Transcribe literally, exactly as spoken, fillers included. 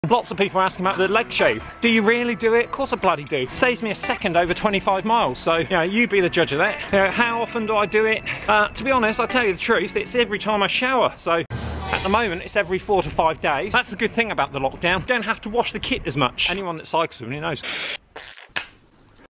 Lots of people are asking about the leg shave. Do you really do it? Of course I bloody do. It saves me a second over twenty-five miles, so you know, you be the judge of that. You know, how often do I do it? Uh, to be honest, I'll tell you the truth, it's every time I shower, so at the moment it's every four to five days. That's the good thing about the lockdown. You don't have to wash the kit as much. Anyone that cycles with me knows.